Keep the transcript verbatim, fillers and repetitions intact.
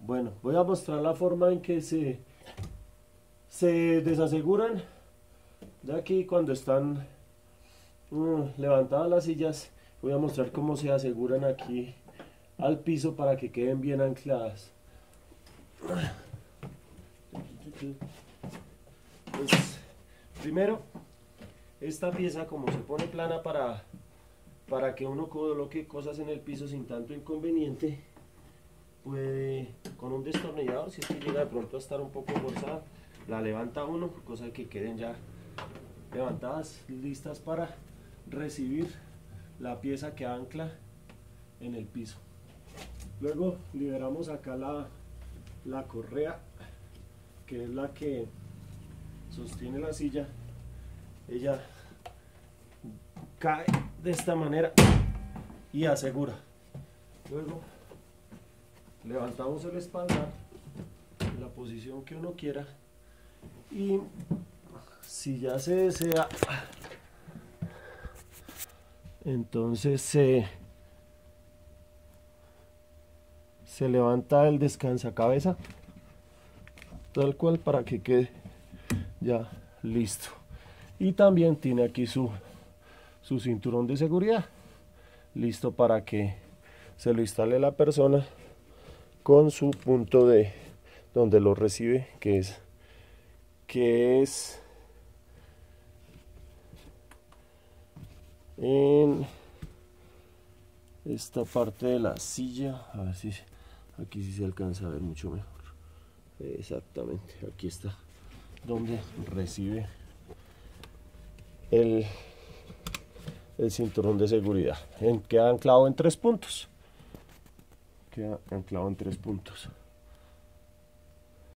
Bueno, voy a mostrar la forma en que se, se desaseguran de aquí cuando están uh, levantadas las sillas. Voy a mostrar cómo se aseguran aquí al piso para que queden bien ancladas. Pues, primero, esta pieza, como se pone plana para, para que uno coloque cosas en el piso sin tanto inconveniente, puede con un destornillador, si es que llega de pronto a estar un poco forzada, la levanta uno, cosa que queden ya levantadas, listas para recibir la pieza que ancla en el piso. Luego liberamos acá la, la correa, que es la que sostiene la silla. Ella cae de esta manera y asegura. Luego levantamos el espaldar en la posición que uno quiera, y si ya se desea, entonces se, se levanta el descansacabeza tal cual para que quede ya listo. Y también tiene aquí su, su cinturón de seguridad listo para que se lo instale la persona con su punto de donde lo recibe, que es que es en esta parte de la silla. A ver si aquí sí se alcanza a ver mucho mejor. Exactamente, aquí está donde recibe el, el cinturón de seguridad. En, queda anclado en tres puntos. Queda anclado en tres puntos.